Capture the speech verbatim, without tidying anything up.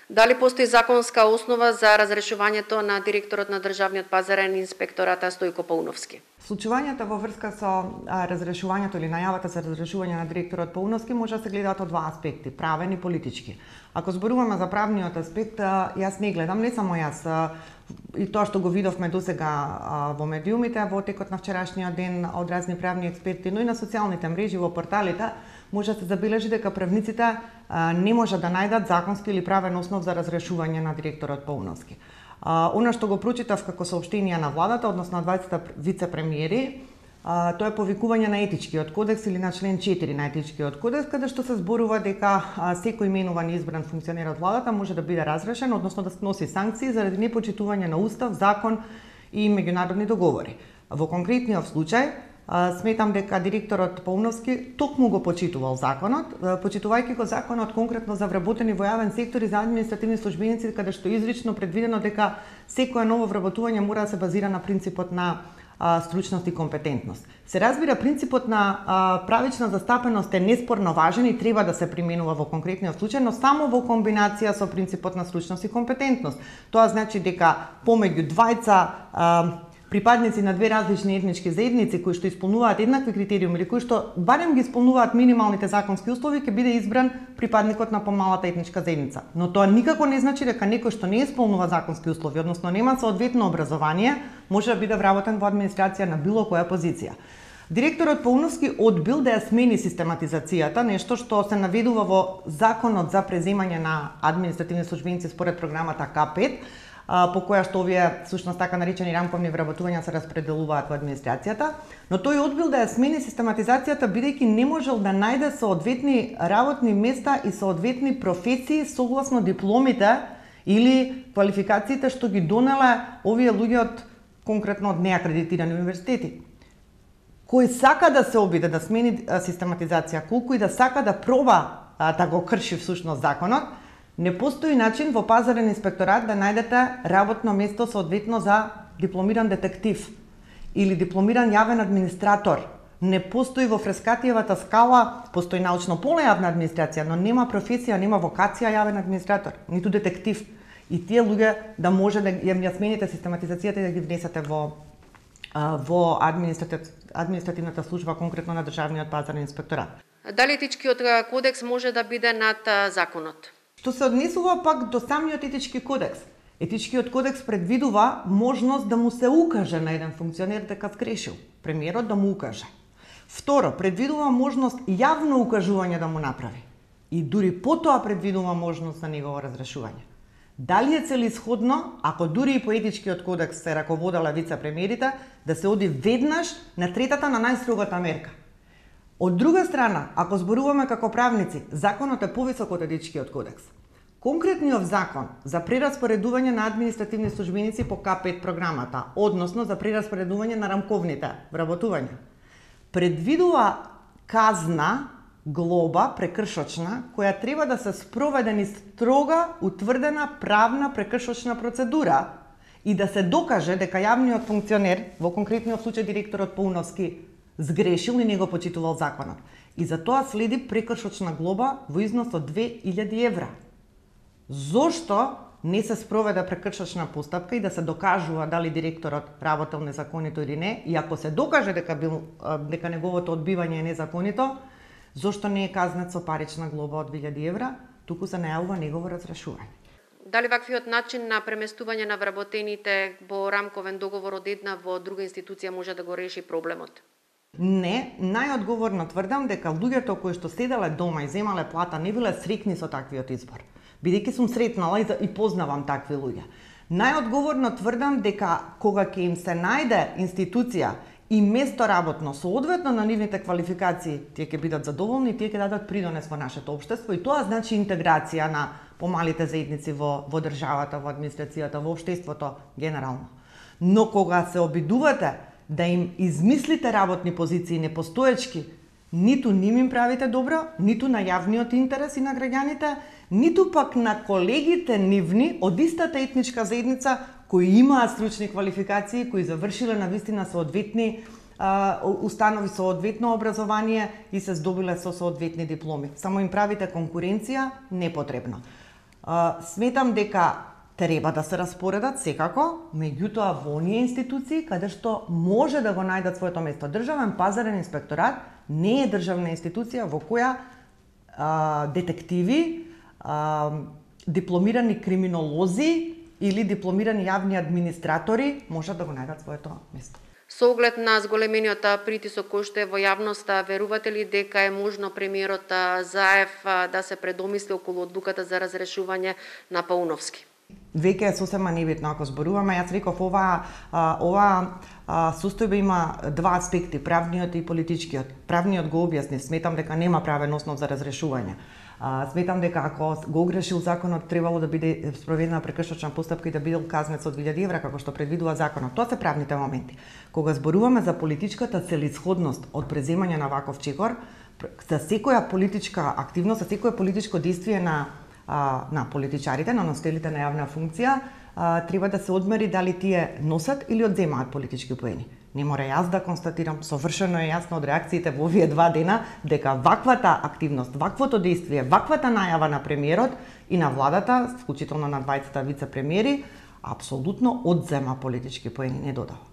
Дали постои законска основа за разрешувањето на директорот на Државниот пазарен инспекторат Стојко Пауновски? Случувањата во врска со а, разрешувањето или најавата за разрешување на директорот Пауновски може да се гледаат од два аспекти, правен и политички. Ако зборуваме за правниот аспект, а, јас не гледам, не само јас, а, и тоа што го видовме досега во медиумите, во текот на вчерашниот ден од разни правни експерти, но и на социјалните мрежи, во порталите, може да се забележи дека правниците а, не може да најдат законски или правен основ за разрешување на директорот Пауновски. А, она што го прочитав како соопштение на владата, односно дваесет вице-премиери, а, тоа е повикување на етичкиот кодекс или на член четири на етичкиот кодекс, каде што се зборува дека а, секој именуван и избран функционер од владата може да биде разрешен, односно да сноси санкции заради непочитување на устав, закон и меѓународни договори. Во конкретниот случај, сметам дека директорот Пауновски токму го почитувал законот, почитувајќи го законот конкретно за вработени во јавен сектор и за административни службеници, каде што е изрично предвидено дека секое ново вработување мора да се базира на принципот на а, стручност и компетентност. Се разбира, принципот на а, правична застапеност е неспорно важен и треба да се применува во конкретниот случај, но само во комбинација со принципот на стручност и компетентност. Тоа значи дека помеѓу двајца а, припадници на две различни етнички заедници кои што исполнуваат еднакви критериуми или кои што барем ги исполнуваат минималните законски услови, ќе биде избран припадникот на помалата етничка заедница. Но тоа никако не значи дека некој што не исполнува законски услови, односно нема соодветно образование, може да биде вработен во администрација на било која позиција. Директорот Пауновски одбил да ја смени систематизацијата, нешто што се наведува во Законот за преземање на административни службеници според програмата К пет, по која што овие всушност така наречени рамковни вработувања се распределуваат во администрацијата, но тој одбил да ја смени систематизацијата бидејќи не можел да најде соодветни работни места и соодветни професии согласно дипломите или квалификациите што ги донеле овие луѓе од конкретно од неакредитирани универзитети. Кој сака да се обиде да смени систематизација, колку и да сака да проба да го крши всушност законот, не постои начин во пазарен инспекторат да најдете работно место соодветно за дипломиран детектив или дипломиран јавен администратор. Не постои во Фрескатиевата скала, постои научно поле јавна администрација, но нема професија, нема вокација јавен администратор, ниту детектив. И тие луѓе да може да ја смените систематизацијата и да ги внесете во во административната служба, конкретно на Државниот пазарен инспекторат. Дали етичкиот кодекс може да биде над законот? Што се однесува пак до самиот етички кодекс. Етичкиот кодекс предвидува можност да му се укаже на еден функционер дека сгрешил. Премиерот да му укаже. Второ, предвидува можност јавно укажување да му направи. И дури потоа предвидува можност за негово разрешување. Дали е целисходно, ако дури и по етичкиот кодекс се раководела вице-премиерите, да се оди веднаш на третата на најстрогата мерка? Од друга страна, ако зборуваме како правници, законот е повисок од етичкиот кодекс. Конкретниот закон за прераспоредување на административни службеници по К пет програмата, односно за прераспоредување на рамковните вработувања, предвидува казна, глоба прекршочна, која треба да се спроведе низ строга утврдена правна прекршочна процедура и да се докаже дека јавниот функционер, во конкретниот случај директорот Пауновски, сгрешил и не го почитувал законот. И за тоа следи прекршочна глоба во износ од две илјади евра. Зошто не се спроведе прекршочна постапка и да се докажува дали директорот работел незаконито или не, и ако се докаже дека бил дека неговото одбивање е незаконито, зошто не е казнет со парична глоба од две илјади евра, туку се најавува негово разрешување. Дали ваквиот начин на преместување на вработените во рамковен договор од една во друга институција може да го реши проблемот? Не, најодговорно тврдам дека луѓето кои што седеле дома и земале плата не биле среќни со таквиот избор. Бидејќи сум сретнала и познавам такви луѓе. Најодговорно тврдам дека кога ќе им се најде институција и место работно соодветно на нивните квалификации, тие ќе бидат задоволни и тие ќе дадат придонес во нашето општество и тоа значи интеграција на помалите заедници во, во државата, во администрацијата, во општеството генерално. Но кога се обидувате да им измислите работни позиции непостоечки, ниту ним им правите добро, ниту на јавниот интерес и на граѓаните, ниту пак на колегите нивни од истата етничка заедница кои имаат стручни квалификации, кои завршиле на вистина соодветни а, установи соодветно образование и се здобиле со соодветни дипломи. Само им правите конкуренција непотребно. Сметам дека треба да се распоредат секако, меѓутоа во оние институции каде што може да го најдат своето место. Државен пазарен инспекторат не е државна институција во која а, детективи, а, дипломирани криминолози или дипломирани јавни администратори можат да го најдат своето место. Со оглед на зголемениот притисок кој што е во јавноста, верувате ли дека е можно премиерот Заев да се предомисли околу одлуката за разрешување на Пауновски? Веќе е сосема небитно ако зборуваме. Јас реков ова ова состојба има два аспекти, правниот и политичкиот. Правниот го објасни, сметам дека нема правен основ за разрешување. Сметам дека ако го огрешил законот, требало да биде спроведена прекршочна постапка и да биде казнет со две илјади евра, како што предвидува законот. Тоа се правните моменти. Кога зборуваме за политичката целисходност од преземање на ваков чекор, за секоја политичка активност, за секое политичко действие на на политичарите, на носителите на јавна функција, треба да се одмери дали тие носат или одземаат политички поени. Не мора јас да констатирам, совршено е јасно од реакциите во овие два дена, дека ваквата активност, ваквото действие, ваквата најава на премиерот и на владата, вклучително на двајцата вице-премиери, апсолутно одзема политички поени, не додава.